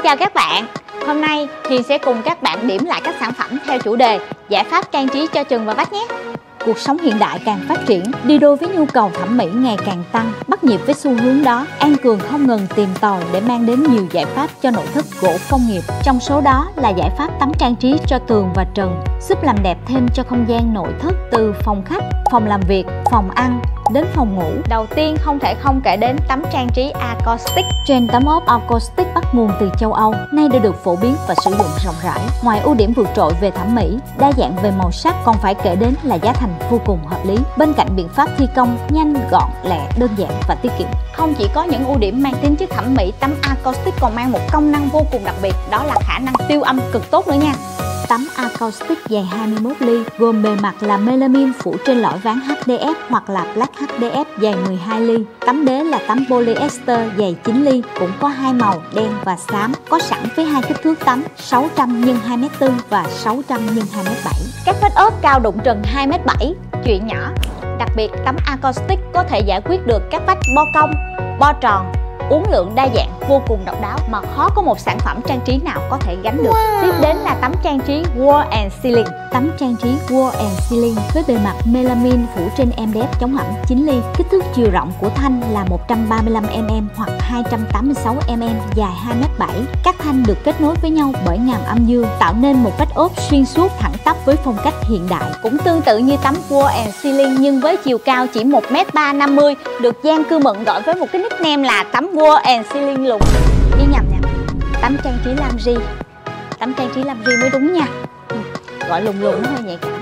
chào các bạn. Hôm nay Hiền sẽ cùng các bạn điểm lại các sản phẩm theo chủ đề giải pháp trang trí cho trần và vách nhé. Cuộc sống hiện đại càng phát triển, đi đôi với nhu cầu thẩm mỹ ngày càng tăng. Bắt nhịp với xu hướng đó, An Cường không ngừng tìm tòi để mang đến nhiều giải pháp cho nội thất gỗ công nghiệp. Trong số đó là giải pháp tắm trang trí cho tường và trần, giúp làm đẹp thêm cho không gian nội thất từ phòng khách, phòng làm việc, phòng ăn đến phòng ngủ. Đầu tiên không thể không kể đến tấm trang trí acoustic. Trend tấm ốp acoustic bắt nguồn từ châu Âu, nay đã được phổ biến và sử dụng rộng rãi. Ngoài ưu điểm vượt trội về thẩm mỹ, đa dạng về màu sắc, còn phải kể đến là giá thành vô cùng hợp lý. Bên cạnh biện pháp thi công nhanh, gọn, lẹ, đơn giản và tiết kiệm. Không chỉ có những ưu điểm mang tính chất thẩm mỹ, tấm acoustic còn mang một công năng vô cùng đặc biệt, đó là khả năng siêu âm cực tốt nữa nha. Tấm acoustic dài 21 ly, gồm bề mặt là melamine phủ trên lõi ván HDF hoặc là Black HDF dài 12 ly. Tấm đế là tấm polyester dài 9 ly, cũng có hai màu đen và xám, có sẵn với hai kích thước tấm 600 x 2m4 và 600 x 2m7. Các vách ốp cao đụng trần 2m7, chuyện nhỏ. Đặc biệt, tấm acoustic có thể giải quyết được các vách bo cong, bo tròn, uốn lượn đa dạng vô cùng độc đáo mà khó có một sản phẩm trang trí nào có thể gánh được. Tiếp đến là tấm trang trí Wall and Ceiling. Tấm trang trí Wall and Ceiling với bề mặt melamine phủ trên MDF chống ẩm 9 ly. Kích thước chiều rộng của thanh là 135mm hoặc 286mm, dài 2m7. Các thanh được kết nối với nhau bởi ngàm âm dương, tạo nên một vách ốp xuyên suốt thẳng tắp với phong cách hiện đại. Cũng tương tự như tấm Wall and Ceiling nhưng với chiều cao chỉ 1m350, được Giang Cư Mận gọi với một cái nickname là tấm Wall and Ceiling lùn. Ghi nhầm nha. Tấm trang trí lam ri. Tấm trang trí lam ri mới đúng nha. Gọi lùn lùn nó hơi nhạy cảm.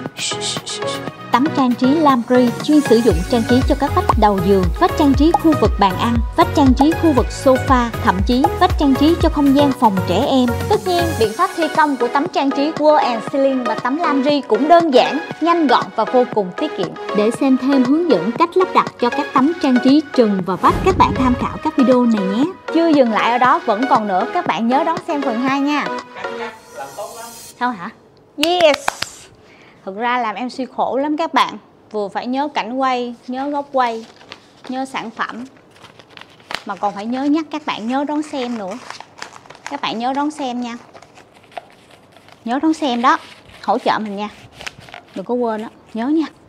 Tấm trang trí lam ri chuyên sử dụng trang trí cho các vách đầu giường, vách trang trí khu vực bàn ăn, vách trang trí khu vực sofa, thậm chí vách trang trí cho không gian phòng trẻ em. Tất nhiên, biện pháp thi công của tấm trang trí Wall and Ceiling và tấm lam ri cũng đơn giản, nhanh gọn và vô cùng tiết kiệm. Để xem thêm hướng dẫn cách lắp đặt cho các tấm trang trí trần và vách, các bạn tham khảo các video này nhé. Chưa dừng lại ở đó, vẫn còn nữa, các bạn nhớ đón xem phần 2 nha. Làm tốt lắm. Sao hả? Yes. Thực ra làm MC khổ lắm các bạn. Vừa phải nhớ cảnh quay, nhớ góc quay, nhớ sản phẩm, mà còn phải nhớ nhắc các bạn nhớ đón xem nữa. Các bạn nhớ đón xem nha. Nhớ đón xem đó. Hỗ trợ mình nha. Đừng có quên đó. Nhớ nha.